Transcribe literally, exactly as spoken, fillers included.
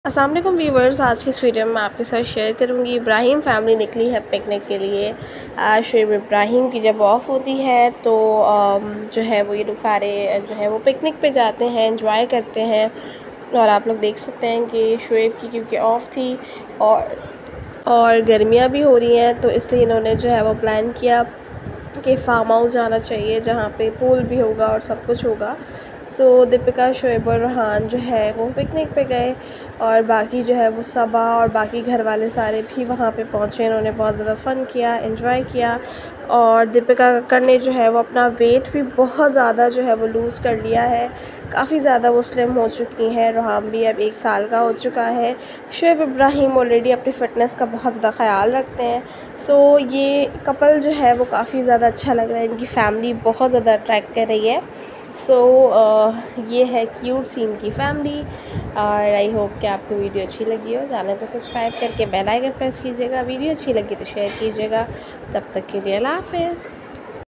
अस्सलाम वालेकुम व्यूवर्स, आज की इस वीडियो में आपके साथ शेयर करूंगी। इब्राहिम फैमिली निकली है पिकनिक के लिए। आज शुएब इब्राहिम की जब ऑफ होती है तो जो है वो ये लोग सारे जो है वो पिकनिक पे जाते हैं, एंजॉय करते हैं। और आप लोग देख सकते हैं कि शुएब की क्योंकि ऑफ थी और और गर्मियाँ भी हो रही हैं, तो इसलिए इन्होंने जो है वो प्लान किया कि फ़ार्म हाउस जाना चाहिए जहाँ पे पूल भी होगा और सब कुछ होगा। सो so, दीपिका, शोएब और रहान जो है वो पिकनिक पे गए और बाकी जो है वो सबा और बाकी घर वाले सारे भी वहाँ पे पहुँचे। इन्होंने बहुत ज़्यादा फ़न किया, एंजॉय किया। और दीपिका कक्कड़ ने जो है वो अपना वेट भी बहुत ज़्यादा जो है वो लूज़ कर लिया है, काफ़ी ज़्यादा वो स्लिम हो चुकी हैं। रहान भी अब एक साल का हो चुका है। शोएब इब्राहिम ऑलरेडी अपनी फ़िटनेस का बहुत ज़्यादा ख़याल रखते हैं। सो so, ये कपल जो है वो काफ़ी ज़्यादा अच्छा लग रहा है, इनकी फैमिली बहुत ज़्यादा अट्रैक्ट कर रही है। सो so, uh, ये है क्यूट सी इनकी फैमिली। और आई होप कि आपको वीडियो अच्छी लगी हो। चैनल को सब्सक्राइब करके बेल आइकन प्रेस कीजिएगा। वीडियो अच्छी लगी तो शेयर कीजिएगा। तब तक के लिए अल्लाह हाफ़िज़।